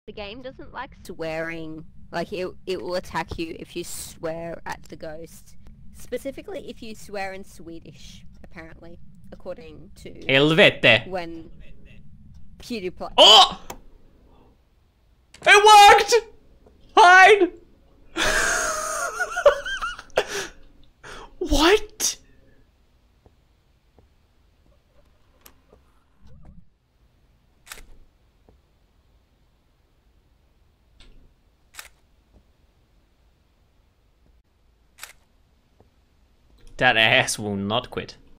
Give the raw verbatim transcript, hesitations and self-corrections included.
The game doesn't like swearing. Like, it, it will attack you if you swear at the ghost. Specifically if you swear in Swedish, apparently. According to... Helvete! When... PewDiePie... Oh! It worked! Hide! What? That ass will not quit.